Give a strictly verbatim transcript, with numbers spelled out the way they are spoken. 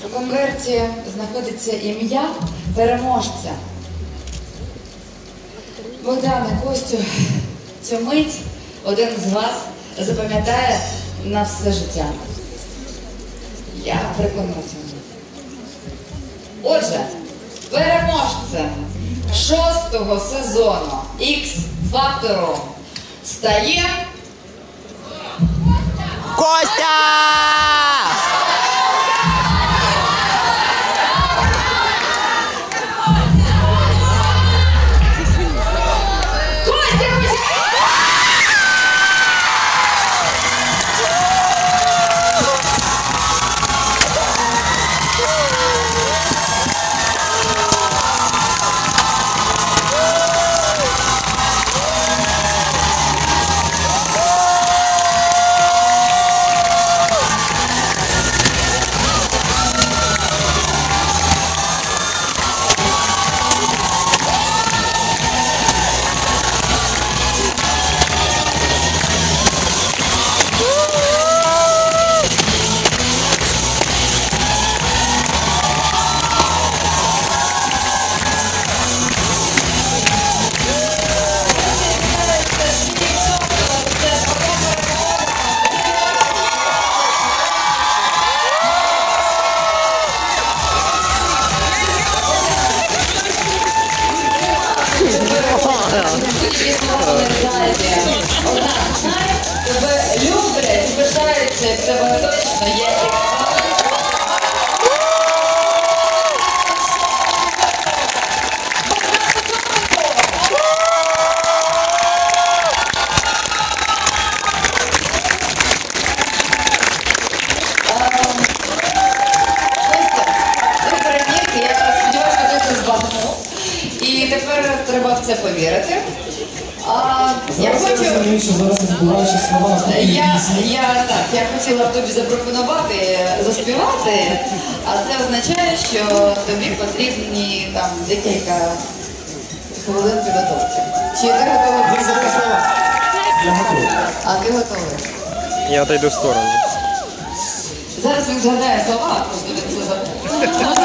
У конверті знаходиться ім'я переможця. Богдане, Костю, цю мить один з вас запам'ятає на все життя. Я припиню цьому. Отже, переможцем шостого сезону Ікс-фактору стає Костя! тебе люблять, пишаються, як тебе точно є. Ти переміг, я сподіваюся, що ти це збагнув. І тепер треба в це повірити. А, я Зараз хочу... я розумію, що зараз я забуваю ще слова наступної Я, пісні. я, так, я хотіла б тобі запропонувати заспівати, а це означає, що тобі потрібні там декілька хвилин підготовки. Чи ти готовий? Декілька слова. Я готовий. А ти готовий? Я отойду в сторону. Зараз він згадає слова, просто він це забув.